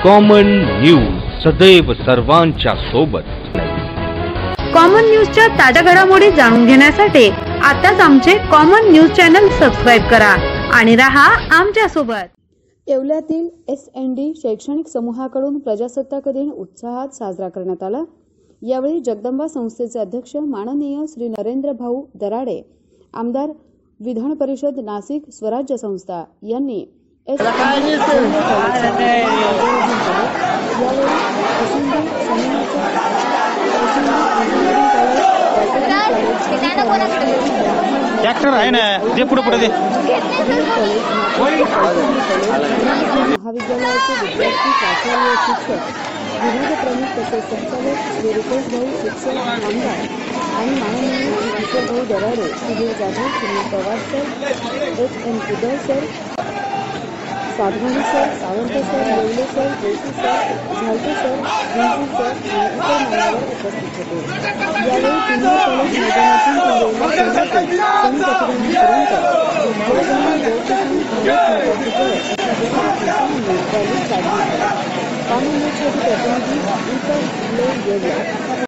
Common news सदैव सर्वांच्या सोबत। कॉमन न्यूजच्या ताज्या घडामोडी जाणून घेण्यासाठी आताच आमचे कॉमन न्यूज चॅनल सबस्क्राइब करा आणि रहा आमच्या सोबत। येवल्यातील SND शैक्षणिक समूहाकडून प्रजासत्ताक दिन उत्साहात साजरा करण्यात आला। यावेळी जगदंबा संस्थेचे अध्यक्ष माननीय श्री नरेंद्र भाऊ दराडे, आमदार, विधान परिषद नाशिक स्वराज्य संस्था यांनी ट्रॅक्टर आहे ना, जे पुढे पुढे दे। महाविद्यालयाचे विद्यार्थी, प्राचार्य, शिक्षक, विभाग प्रमुख तसेच संचालक श्री रुपेश भाऊ शिक्षक, आमदार आणि माननीय Shri Kishor Bhau Darade, Sudhir Jadhav, Sunil Pawar sir, HM Uday sir, Sadhwani sir, Sawant sir, Yewale sir, Joshi sir, Zalte sir, Jinku sir आणि इतर मान्यवर उपस्थित होते। यावेळी पुणे कॉलेज मैदानातून कॉमन न्यूजचे प्रतिनिधी